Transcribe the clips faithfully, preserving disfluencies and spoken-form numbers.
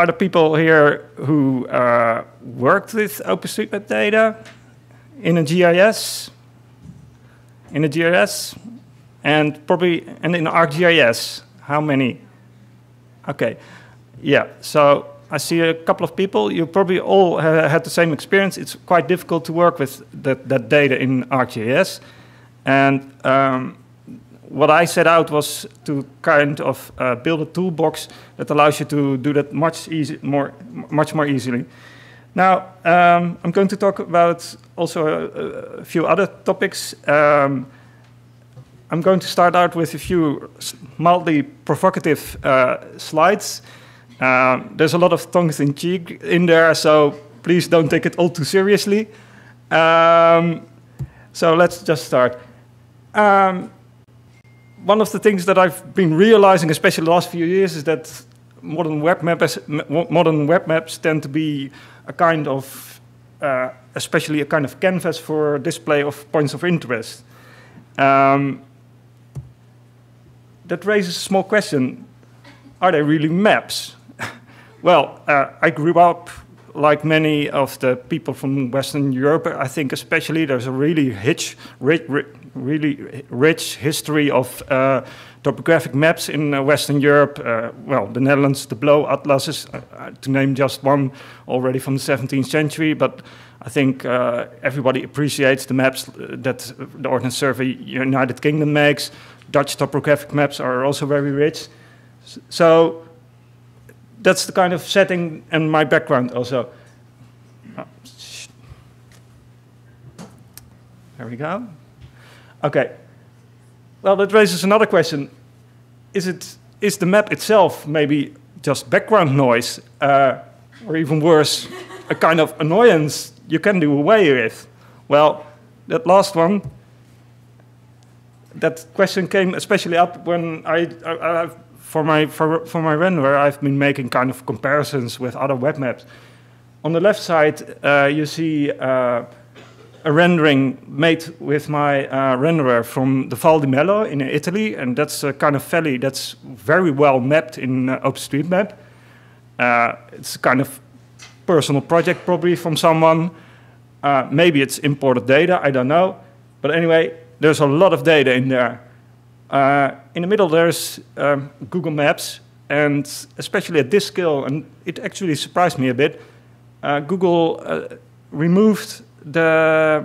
are there people here who uh, worked with OpenStreetMap data in a G I S? In a G I S? And probably, and in ArcGIS, how many? Okay, yeah, so I see a couple of people. You probably all ha had the same experience. It's quite difficult to work with that, that data in ArcGIS. And um, what I set out was to kind of uh, build a toolbox that allows you to do that much easy, more, much more easily. Now, um, I'm going to talk about also a, a few other topics. Um, I'm going to start out with a few mildly provocative uh, slides. Um, there's a lot of tongue-in-cheek in there, so please don't take it all too seriously. Um, so let's just start. Um, one of the things that I've been realizing, especially the last few years, is that modern web maps, modern web maps tend to be a kind of, uh, especially a kind of canvas for display of points of interest. Um, that raises a small question: are they really maps? Well, uh, I grew up like many of the people from Western Europe. I think especially there's a really rich, rich, really rich history of uh, topographic maps in uh, Western Europe. Uh, well, the Netherlands, the Blow Atlases, uh, uh, to name just one, already from the seventeenth century. But I think uh, everybody appreciates the maps that the Ordnance Survey United Kingdom makes. Dutch topographic maps are also very rich. So that's the kind of setting and my background also. Oh, there we go. Okay. Well, that raises another question. Is it, is the map itself maybe just background noise, uh, or even worse, a kind of annoyance you can do away with? Well, that last one, that question came especially up when I, I, I for my for, for my renderer, I've been making kind of comparisons with other web maps. On the left side, uh, you see uh, a rendering made with my uh, renderer from the Val di Mello in Italy, and that's a kind of valley that's very well mapped in uh, OpenStreetMap. Uh, it's a kind of personal project probably from someone. Uh, maybe it's imported data, I don't know. But anyway, there's a lot of data in there. Uh, in the middle, there's um, Google Maps, and especially at this scale, and it actually surprised me a bit, uh, Google uh, removed the,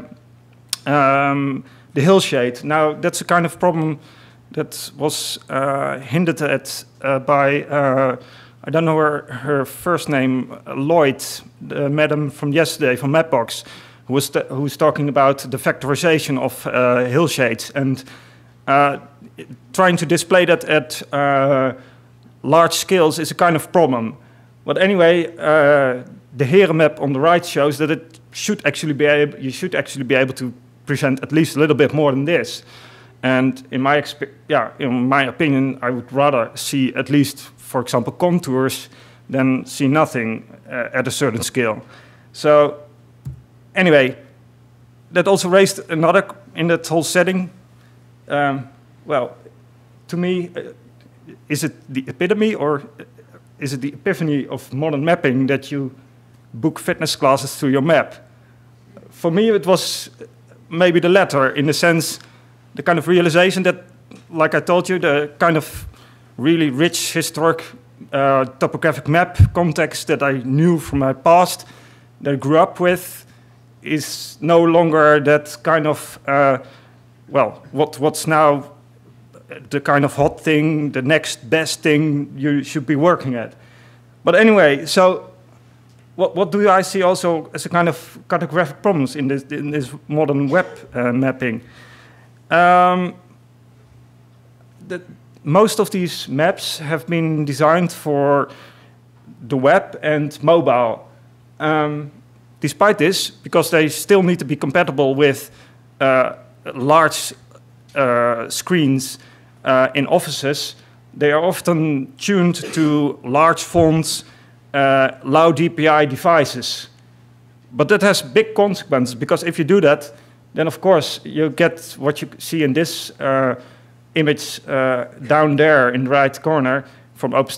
um, the hill shade. Now, that's a kind of problem that was uh, hinted at uh, by, uh, I don't know her, her first name, Lloyd, the madam from yesterday from Mapbox, who was, who was talking about the factorization of uh, hill shades and uh, trying to display that at uh, large scales is a kind of problem. But anyway, uh, the Hera map on the right shows that it should actually be able, you should actually be able to present at least a little bit more than this. And in my, yeah, in my opinion, I would rather see at least, for example, contours than see nothing uh, at a certain scale. So anyway, that also raised another, in that whole setting, um, well, to me, uh, is it the epitome or is it the epiphany of modern mapping that you book fitness classes through your map? For me, it was maybe the latter, in the sense, the kind of realization that, like I told you, the kind of really rich historic uh, topographic map context that I knew from my past, that I grew up with, is no longer that kind of, uh, well, what, what's now the kind of hot thing, the next best thing you should be working at. But anyway, so what, what do I see also as a kind of cartographic problems in this, in this modern web uh, mapping? Um, the, most of these maps have been designed for the web and mobile. Um, despite this, because they still need to be compatible with uh, large uh, screens uh, in offices, they are often tuned to large fonts, uh, low D P I devices. But that has big consequences, because if you do that, then of course you get what you see in this uh, image uh, down there in the right corner from OpenStreet,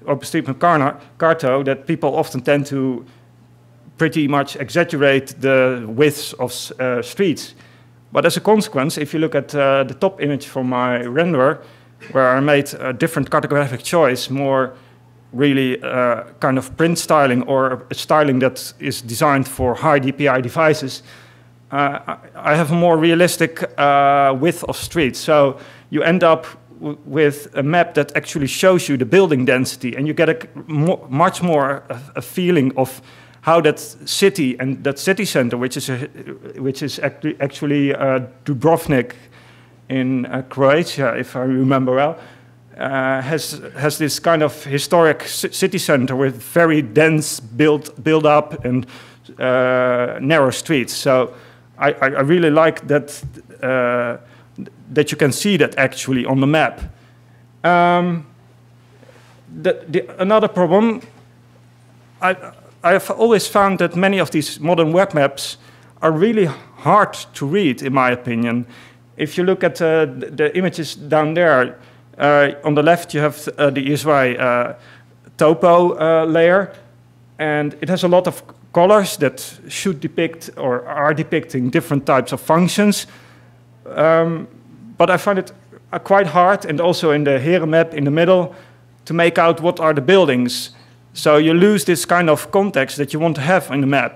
OpenStreetMap Carto that people often tend to pretty much exaggerate the widths of uh, streets. But as a consequence, if you look at uh, the top image from my renderer, where I made a different cartographic choice, more really uh, kind of print styling or a styling that is designed for high D P I devices, uh, I have a more realistic uh, width of streets. So you end up w with a map that actually shows you the building density, and you get a mo much more a, a feeling of how that city and that city center, which is a, which is actually, actually uh, Dubrovnik in uh, Croatia, if I remember well, uh, has has this kind of historic city center with very dense build build up and uh, narrow streets. So I, I really like that uh, that you can see that actually on the map. Um, the, the, another problem, I. I have always found that many of these modern web maps are really hard to read, in my opinion. If you look at uh, the images down there, uh, on the left you have uh, the E S Y uh, topo uh, layer, and it has a lot of colors that should depict or are depicting different types of functions. Um, but I find it uh, quite hard, and also in the Heren map in the middle, to make out what are the buildings. So you lose this kind of context that you want to have in the map.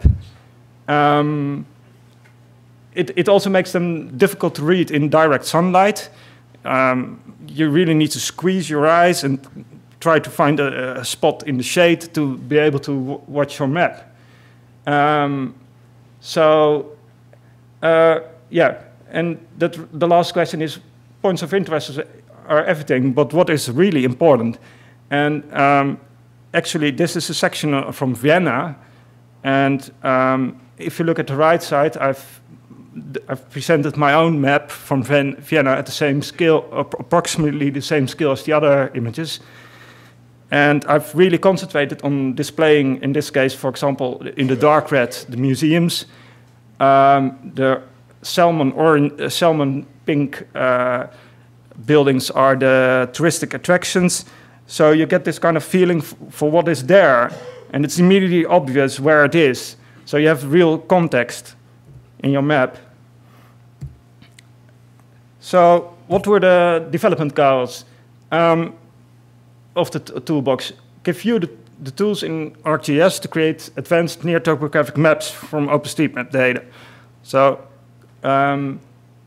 Um, it, it also makes them difficult to read in direct sunlight. Um, you really need to squeeze your eyes and try to find a, a spot in the shade to be able to w watch your map. Um, so, uh, yeah, and that, the last question is, points of interest are everything, but what is really important? And um, actually, this is a section from Vienna, and um, if you look at the right side, I've, I've presented my own map from Vienna at the same scale, approximately the same scale as the other images. And I've really concentrated on displaying, in this case, for example, in the dark red, the museums, um, the salmon orange, uh, salmon pink uh, buildings are the touristic attractions. So you get this kind of feeling f for what is there, and it's immediately obvious where it is. So you have real context in your map. So what were the development goals um, of the t toolbox? Give you the, the tools in ArcGIS to create advanced near topographic maps from OpenStreetMap data. So um,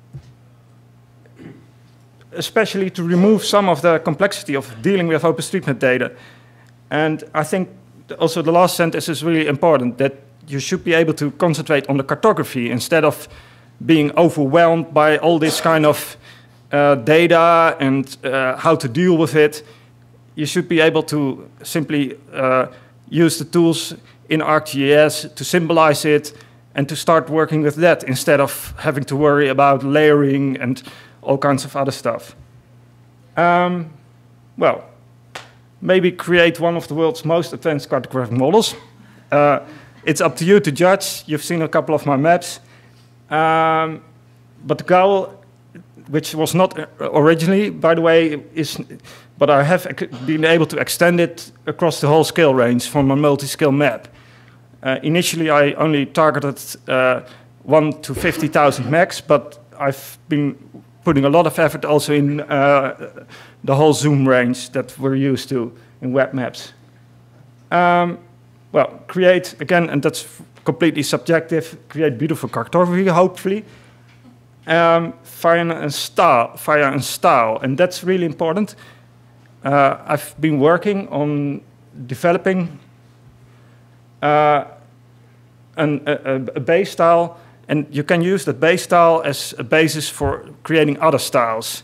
especially to remove some of the complexity of dealing with OpenStreetMap data. And I think also the last sentence is really important, that you should be able to concentrate on the cartography instead of being overwhelmed by all this kind of uh, data and uh, how to deal with it. You should be able to simply uh, use the tools in ArcGIS to symbolize it and to start working with that instead of having to worry about layering and all kinds of other stuff. Um, well, maybe create one of the world's most advanced cartographic models. Uh, it's up to you to judge. You've seen a couple of my maps. Um, but the goal, which was not originally, by the way, is, but I have been able to extend it across the whole scale range from a multi-scale map. Uh, initially, I only targeted uh, one to fifty thousand max, but I've been putting a lot of effort also in uh, the whole zoom range that we're used to in web maps. Um, well, create, again, and that's completely subjective, create beautiful cartography, hopefully. Um, fire and style, fire and style, and that's really important. Uh, I've been working on developing uh, an, a, a base style, and you can use that base style as a basis for creating other styles.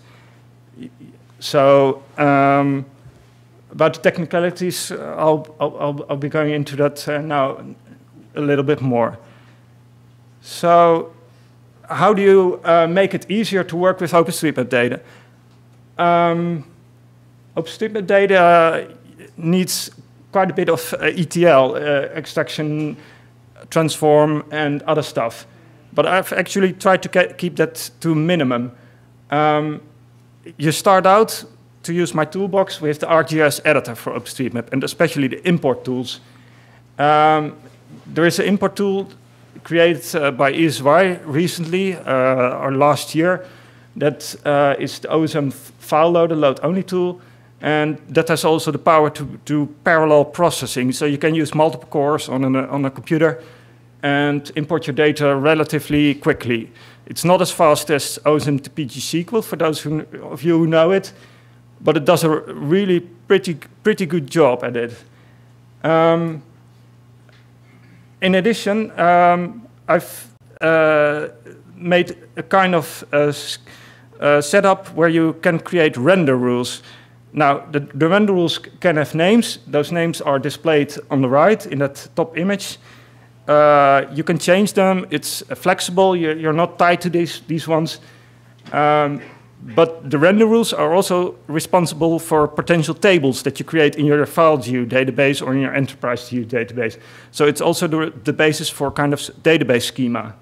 So um, about the technicalities, uh, I'll, I'll, I'll be going into that uh, now a little bit more. So how do you uh, make it easier to work with OpenStreetMap data? Um, OpenStreetMap data needs quite a bit of uh, E T L, uh, extraction, transform, and other stuff. But I've actually tried to keep that to a minimum. Um, you start out to use my toolbox with the ArcGIS editor for OpenStreetMap, and especially the import tools. Um, there is an import tool created uh, by E S Y recently, uh, or last year, that uh, is the O S M file loader, load-only tool, and that has also the power to do parallel processing. So you can use multiple cores on, an, on a computer and import your data relatively quickly. It's not as fast as O S M to P G S Q L, for those who, of you who know it, but it does a really pretty, pretty good job at it. Um, in addition, um, I've uh, made a kind of uh, uh, setup where you can create render rules. Now, the, the render rules can have names. Those names are displayed on the right in that top image. Uh, you can change them. It's uh, flexible. You're, you're not tied to these, these ones. Um, but the render rules are also responsible for potential tables that you create in your FileView database or in your Enterprise View database. So it's also the, the basis for kind of database schema.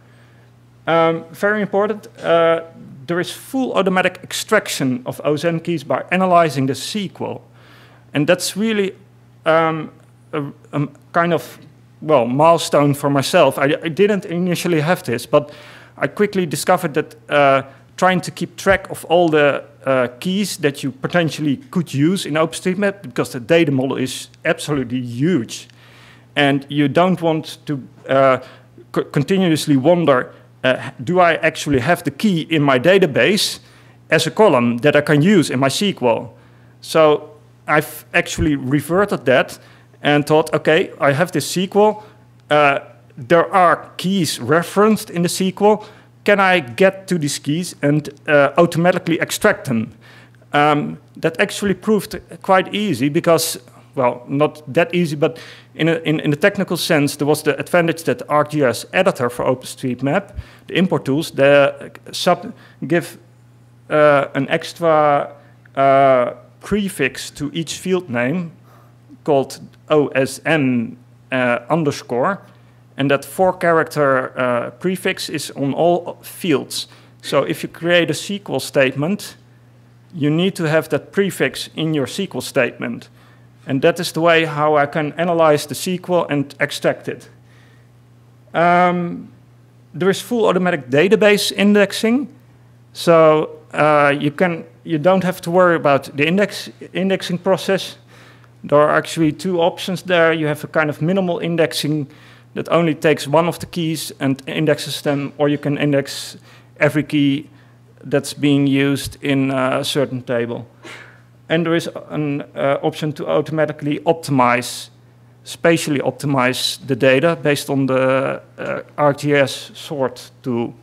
Um, very important, uh, there is full automatic extraction of O S M keys by analyzing the S Q L. And that's really um, a, a kind of, well, milestone for myself. I, I didn't initially have this, but I quickly discovered that uh, trying to keep track of all the uh, keys that you potentially could use in OpenStreetMap, because the data model is absolutely huge. And you don't want to uh, co continuously wonder, uh, do I actually have the key in my database as a column that I can use in my S Q L? So I've actually reverted that and thought, okay, I have this S Q L. Uh, there are keys referenced in the S Q L. Can I get to these keys and uh, automatically extract them? Um, that actually proved quite easy because, well, not that easy, but in a, in, in a technical sense, there was the advantage that ArcGIS editor for OpenStreetMap, the import tools, they sub give uh, an extra uh, prefix to each field name called O S M uh, underscore. And that four-character uh, prefix is on all fields. So if you create a S Q L statement, you need to have that prefix in your S Q L statement. And that is the way how I can analyze the S Q L and extract it. Um, there is full automatic database indexing. So uh, you, can, you don't have to worry about the index, indexing process. There are actually two options there. You have a kind of minimal indexing that only takes one of the keys and indexes them, or you can index every key that's being used in a certain table. And there is an uh, option to automatically optimize, spatially optimize the data based on the uh, ArcGIS sort tool.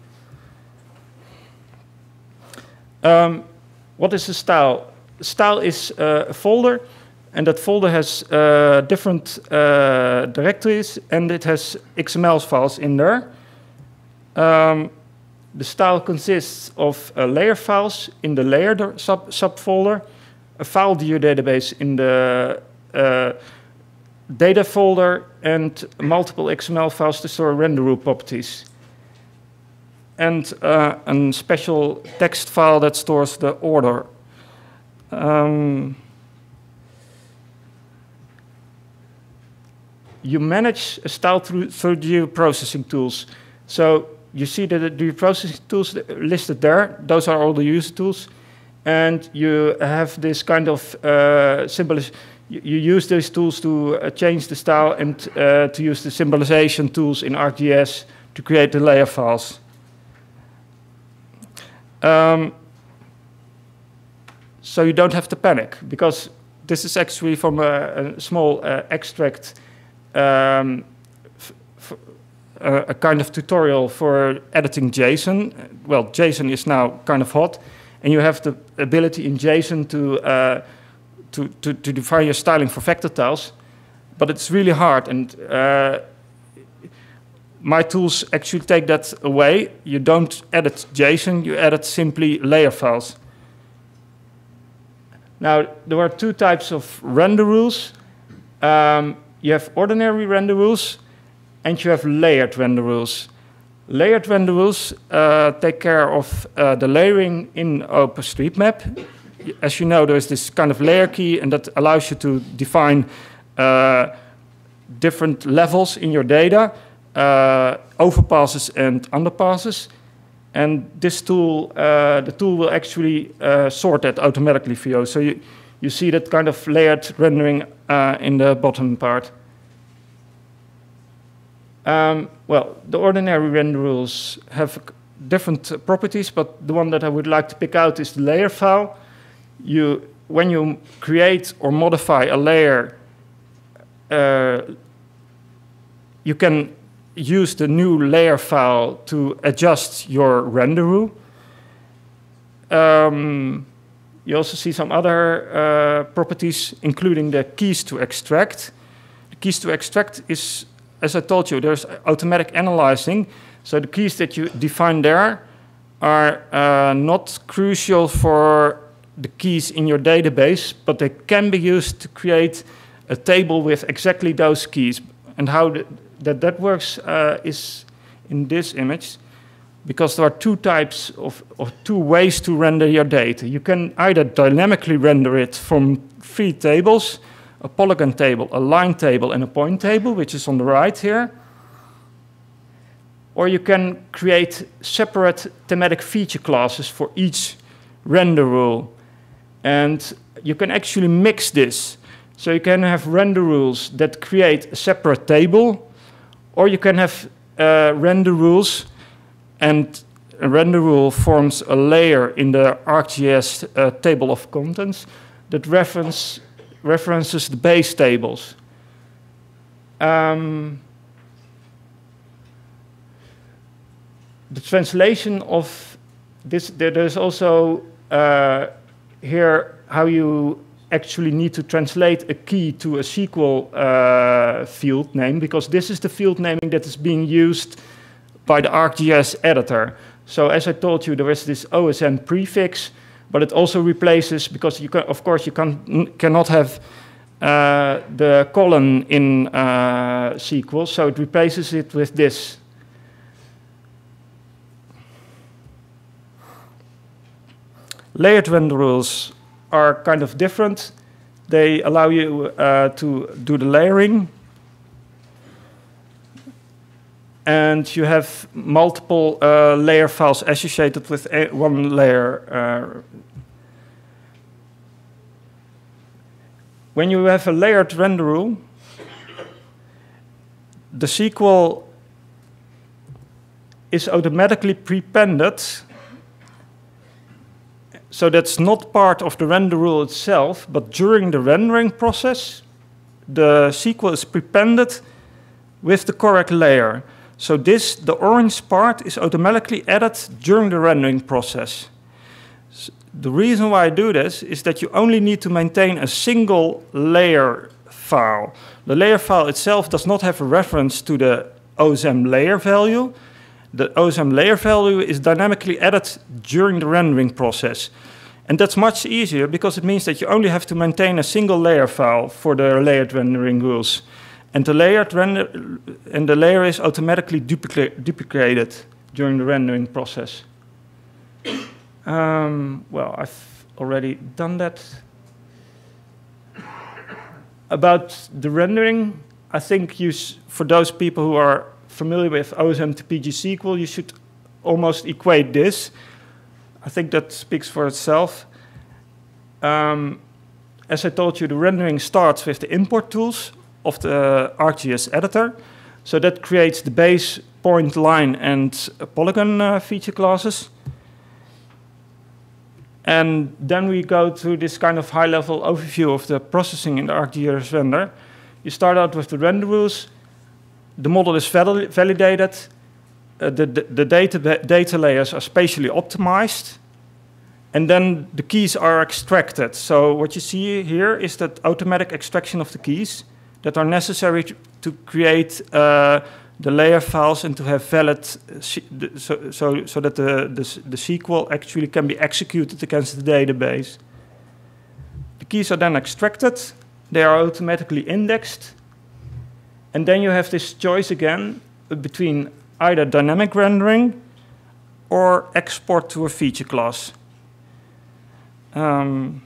Um, what is a style? Style is uh, a folder, and that folder has uh, different uh, directories, and it has X M L files in there. Um, the style consists of uh, layer files in the layer sub subfolder, a FileView database in the uh, data folder, and multiple X M L files to store render rule properties. And uh, a special text file that stores the order. Um, You manage a style through, through geoprocessing tools. So you see that the geoprocessing tools listed there. Those are all the user tools. And you have this kind of uh, symbolism. You, you use these tools to uh, change the style and uh, to use the symbolization tools in ArcGIS to create the layer files. Um, so you don't have to panic, because this is actually from a, a small uh, extract. Um, f f uh, a kind of tutorial for editing JSON. Well, JSON is now kind of hot, and you have the ability in JSON to, uh, to, to, to define your styling for vector tiles, but it's really hard, and uh, my tools actually take that away. You don't edit JSON, you edit simply layer files. Now, there are two types of render rules. Um, You have ordinary render rules, and you have layered render rules. Layered render rules uh, take care of uh, the layering in OpenStreetMap. as you know, there's this kind of layer key, and that allows you to define uh, different levels in your data, uh, overpasses and underpasses. And this tool, uh, the tool will actually uh, sort that automatically for you. So you, you see that kind of layered rendering uh, in the bottom part. Um, well, the ordinary render rules have different uh, properties, but the one that I would like to pick out is the layer file. You, when you create or modify a layer, uh, you can use the new layer file to adjust your render rule. Um, you also see some other uh, properties, including the keys to extract. The keys to extract is, as I told you, there's automatic analyzing. So the keys that you define there are uh, not crucial for the keys in your database, but they can be used to create a table with exactly those keys. And how the, that that works uh, is in this image, because there are two types of, of two ways to render your data. You can either dynamically render it from three tables, a polygon table, a line table, and a point table, which is on the right here. Or you can create separate thematic feature classes for each render rule. And you can actually mix this. So you can have render rules that create a separate table, or you can have uh, render rules, and a render rule forms a layer in the ArcGIS uh, table of contents that reference, references the base tables. Um, the translation of this, there's also uh, here how you actually need to translate a key to a S Q L uh, field name, because this is the field naming that is being used by the ArcGIS editor. So as I told you, there is this O S M prefix, but it also replaces, because you can, of course you can, cannot have uh, the colon in uh, S Q L, so it replaces it with this. Layered render rules are kind of different. They allow you uh, to do the layering. And you have multiple uh, layer files associated with a, one layer. Uh, when you have a layered render rule, the S Q L is automatically prepended. So that's not part of the render rule itself, but during the rendering process, the S Q L is prepended with the correct layer. So this, the orange part, is automatically added during the rendering process. So the reason why I do this is that you only need to maintain a single layer file. The layer file itself does not have a reference to the O S M layer value. The O S M layer value is dynamically added during the rendering process. And that's much easier because it means that you only have to maintain a single layer file for the layered rendering rules. And the layered render and the layer is automatically duplica duplicated during the rendering process. Um, well, I've already done that. About the rendering, I think you, for those people who are familiar with O S M to P G S Q L, you should almost equate this. I think that speaks for itself. Um, as I told you, the rendering starts with the import tools of the ArcGIS editor. So that creates the base, point, line, and polygon uh, feature classes. And then we go to this kind of high-level overview of the processing in the ArcGIS render. You start out with the render rules. The model is val validated. Uh, the the, the data, data layers are spatially optimized. And then the keys are extracted. So what you see here is that automatic extraction of the keys that are necessary to, to create uh, the layer files and to have valid, so, so, so that the, the, the S Q L actually can be executed against the database. The keys are then extracted. They are automatically indexed. And then you have this choice again between either dynamic rendering or export to a feature class. Um,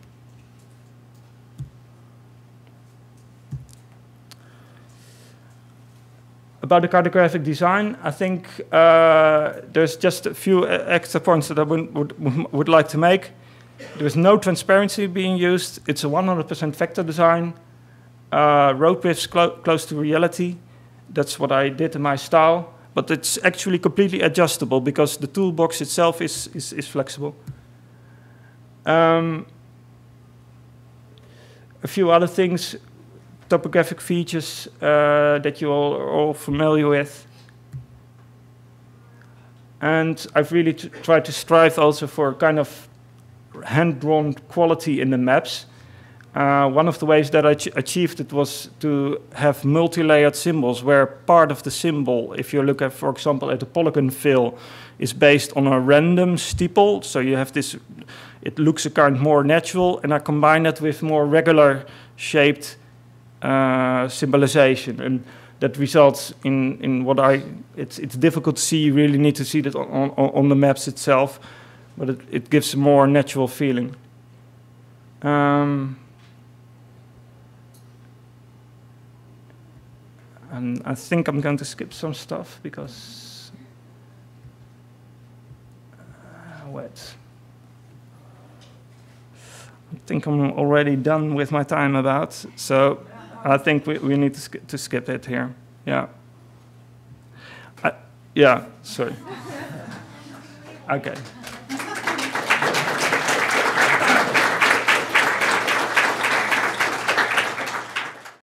About the cartographic design, I think uh, there's just a few extra points that I would, would, would like to make. There's no transparency being used. It's a one hundred percent vector design. Uh, road widths clo close to reality. That's what I did in my style. But it's actually completely adjustable because the toolbox itself is, is, is flexible. Um, a few other things. Topographic features uh, that you all are all familiar with. And I've really tried to strive also for kind of hand-drawn quality in the maps. Uh, one of the ways that I achieved it was to have multi-layered symbols where part of the symbol, if you look at, for example, at the polygon fill, is based on a random steeple. So you have this, it looks a kind more natural, and I combine that with more regular shaped Uh, symbolization, and that results in, in what I, it's, it's difficult to see, you really need to see that on, on, on the maps itself, but it, it gives a more natural feeling. Um, and I think I'm going to skip some stuff because, uh, wait. I think I'm already done with my time about, so I think we, we need to, sk to skip it here. Yeah. I, yeah, sorry. Okay.